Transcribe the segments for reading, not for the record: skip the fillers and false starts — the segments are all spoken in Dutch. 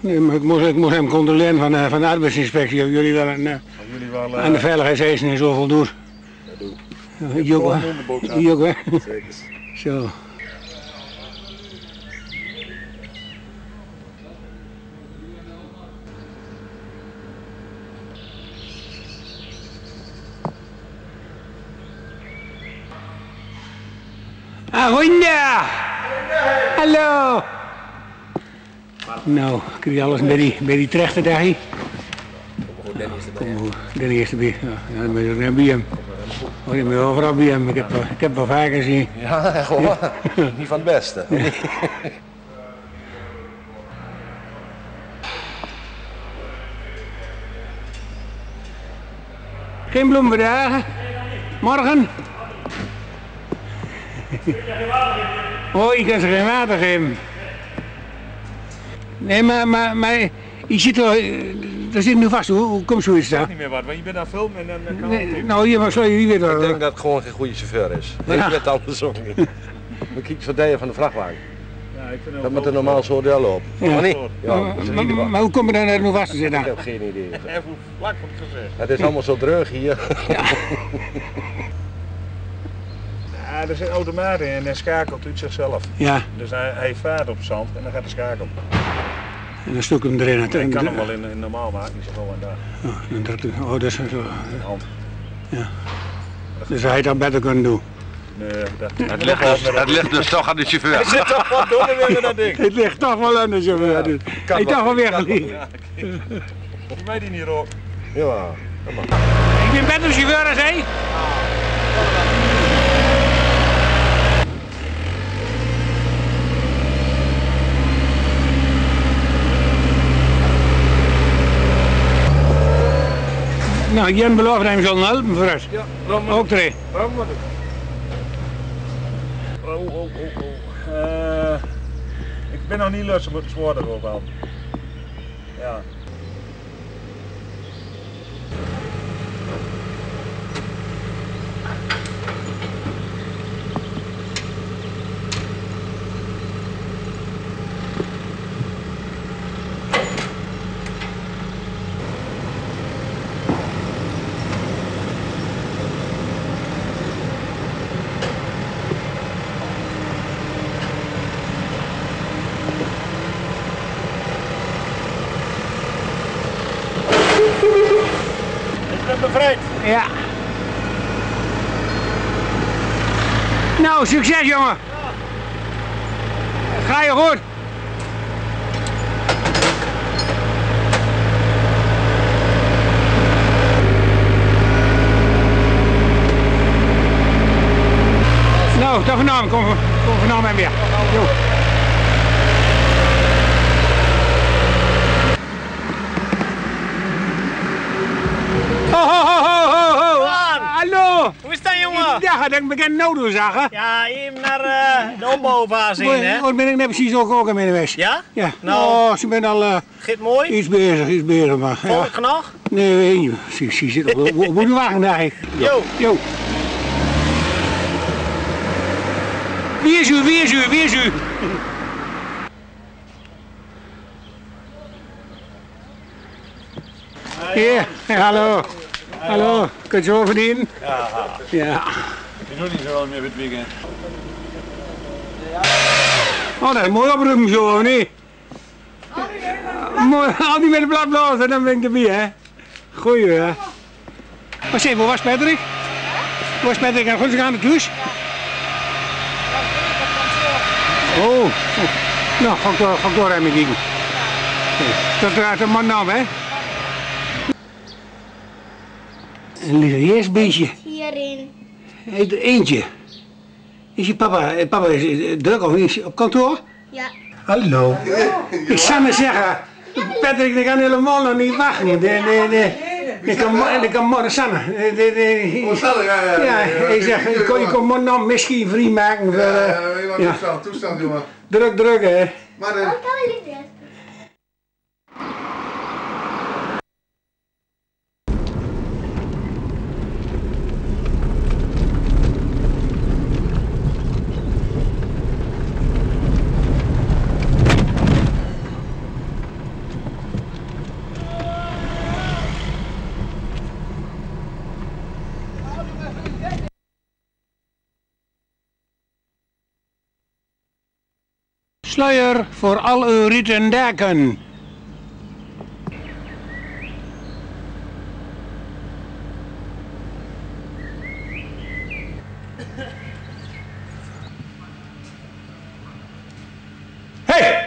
Nee, maar ik moest hem controleren van de arbeidsinspectie of jullie wel aan de veiligheidseisen en zo voldoen. Hier ook, hè? Hier ook, hè? Zo. Goeiedag! Hallo! Nou, kun je alles bij die trechter daar hier? Danny is erbij. Ja, dan ben je bij hem. Oh, je bent overal bij hem. Ik heb wel vaker gezien. Ja, gewoon. Niet van het beste. Ja. Geen bloemendagen? Morgen? Oh, ik kan ze geen water geven. Nee, maar je zit er, daar zit nu vast. Hoe komt zoiets daar? Ik weet niet meer wat, want je bent aan het filmen en dan kan nee, nou, hier, maar sorry, wie weet dat? Ik denk dat het gewoon geen goede chauffeur is. Ik weet het andersom. Maar kijk zo dijen van de vrachtwagen. Ja, ik vind dat moet er normaal zo deel lopen. Ja. Maar niet? Ja, maar hoe kom je daar nu vast te zitten? Ik heb geen idee. Even vlak van het gevecht. Het is allemaal zo dreug hier. Ja. Ja, er zit automaat in en hij schakelt uit zichzelf. Ja. Dus hij vaart op zand en dan gaat hij schakelen. En dan stuk hem erin. Ik kan hem wel in normaal maken, niet zo en daar. Oh, dan drukt hij. Oh, dat is zo. Hand. Ja. Dus hij had dat beter kunnen doen. Nee, het ligt dus toch aan de chauffeur. Hij zit toch wat doen weer met dat ding. Het ligt toch wel aan de chauffeur. Ja, hij is toch wel weggelegen. Volgens mij die niet rook. Ja, kom maar. Ik ben beter chauffeur als hij. Nou, Jan belooft hem zullen helpen voor ons. Ja, ook twee. Waarom moet ik? Ik ben nog niet los, moet het zwaarder erop halen. Ja. Ik ben bevrijd. Ja. Nou, succes jongen. Ga je goed. Nou, tot vanavond. Kom vanavond weer. Jo. Hallo! Hoe is dat, jongen? Ja, dat ik bekend auto zag. Ja, even naar de opbouwfase in, hè? Wat ben ik net precies ook in geweest? Ja? Ja. Nou, oh, ze ben al gaat mooi? iets bezig, maar. Volk genoeg? Nee, ze zit op de wagen daar. Jo. Jo. Wie is u? Hier, hallo. Hallo, kun je zo verdienen? Ja. Ik doe niet zo meer met het weekend. Oh, dat is mooi oproepen zo, of niet? Mooi, al die met de blad blazen, dan ben ik erbij, hè? Goeie, hè? Maar zeg, waar was Patrick? Waar was Patrick? Goed, ze gaan naar thuis? Oh, nou, ga ik door even kijken. Dat draait een man af, hè? Een lief beestje. Hierin. Eentje. Is je papa is druk of niet op kantoor? Ja. Hallo. Ik zou maar zeggen, Patrick, ik kan helemaal nog niet wachten. Ik kan morgen Sanne. Ja, hij zegt, je kon morgen nog misschien vrij maken. Ja, toestand jongen. Druk hè. Maar Sluier voor al uw rieten daken. Hey!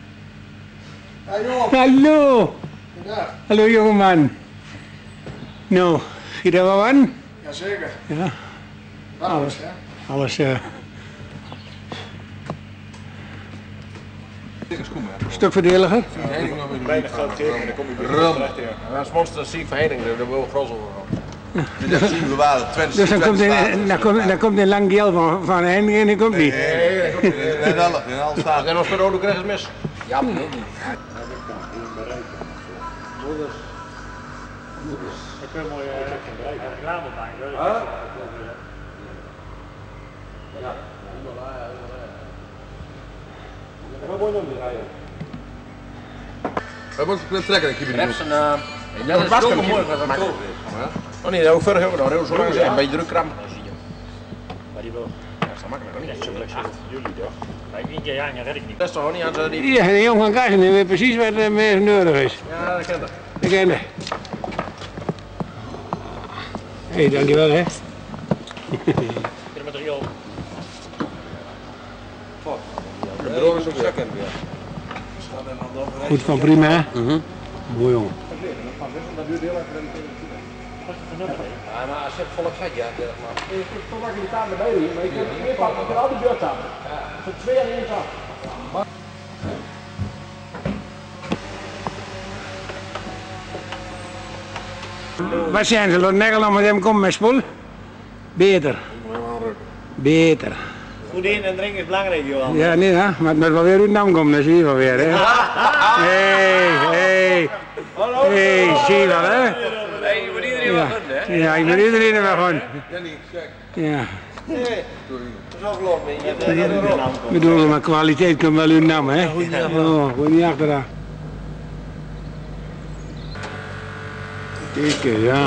Hallo! Hallo jongeman. Nou, giet er wel aan? Jazeker. Ja. Alles, hè? Alles stukverdeliger. Bijna groot geven en dan kom je weer terecht. Dat is monster ziek vereniging, daar wil gros over. Dat zien we wel. Dus dan komt een lang geel van Henning en dan komt die. Nee, dat komt niet. En als we rode krijgen het mis. Ja, dat niet. Ik ben mooi reclame maken. We moeten trekken, ik heb je niet. Dat is wel mooi wat dat is. Oh nee, ook verder hebben we nog heel zo lang zijn. Een beetje druk kram. Maar die wil. Dat is makkelijk. Niet zo flexiel. Jullie toch? Maar ik niet ja, dat red ik niet. Dat is toch niet aan zo die. Ja, de jongen krijgen nu weer precies wat meer nodig is. Ja, dat kent dat. Ik ken het. Hé, dankjewel hè. Dit materiaal. De broer is ook zakken weer. Goed van prima hè? Mooi jongen. Ja, maar als je het volk vet, ja, zeg maar. Toen mag je de taart erbij doen, maar je kunt meer pakken, je kunt al die beurt aan. Voor 2 en 1 af. Wat zijn ze? Laat Nederland met hem komen met spoel? Beter. Beter. Goed in en drinken is belangrijk, Johan. Ja, nee hè, maar het moet wel weer uit naam komen, dan zie je wel weer hè. Hey, zie je wel hè. Nee, je moet iedereen wel gunnen, hè? Ja, ik moet iedereen er wel gewoon. Ja. Dat is ook geloof me. Ik bedoel, maar kwaliteit komt wel uit naam hè. Oh, gewoon niet achteraan. Kijk, ja.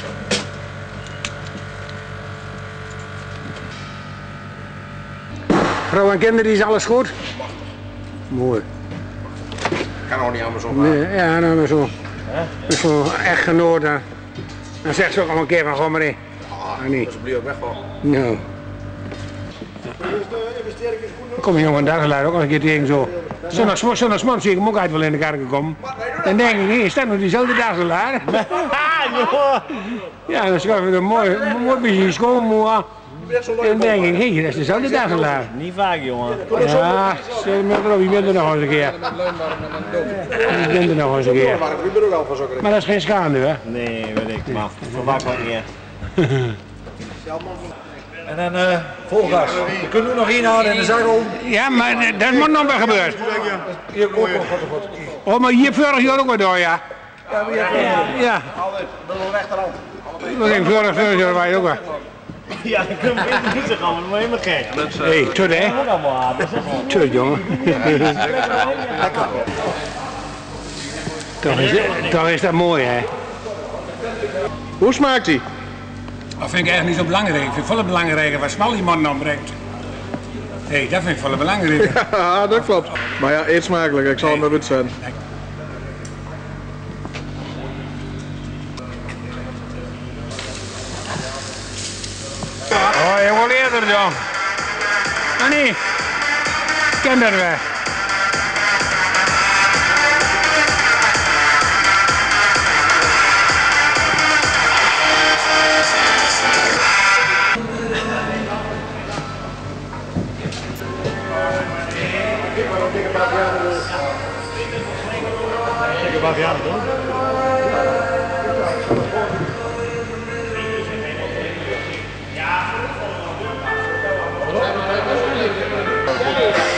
Vrouw en kinderen, is alles goed? Mooi. Kan ook niet allemaal zo gaan. Nee, ja, nou maar zo. Dat is zo echtgenoten. Dan zegt ze ook al een keer van, ga maar in. Ah, nee. Dus blijf ook wegvallen. Nou. Kom je jongen, daar geluid ook nog een keer tegen zo. Zondagsmorgen zie ik hem ook uit wel in de kerk komen. Dan denk ik, is dat nog diezelfde dagelaar? Ja, dan schuiven we een mooi beetje schoonmoe aan. En dan denk ik, hé, dat is dezelfde dagelaar. Niet vaak, jongen. Ja, zet me erop, je bent er nog eens een keer. Je bent er nog eens een keer. Maar dat is geen schande, hè? Nee, weet ik, maar verwacht wat niet echt. En dan volgas. Je kunt nu nog inhouden in de zakkel. Ja, maar dat moet nog wel gebeuren. Oh, maar hier vorig jaar ook wel door, ja? Ja. Altijd, dat is rechterhand. Dat ging vorig jaar wij ook wel. Ja, ik kan het niet zo gaan, maar dat moet helemaal gek. Hé, tut hè? Dat moet allemaal aan. Tut, jongen. Toch is dat mooi, hè? Hoe smaakt die? Dat vind ik eigenlijk niet zo belangrijk. Ik vind het veel belangrijker wat smal die man opbrengt. Hé, dat vind ik veel belangrijker. Ja, dat klopt. Maar ja, eet smakelijk. Ik zal hem even zijn. Oh, je wil eerder dan. Ah nee, kinderweg. Dikke bavianen toch? Ja.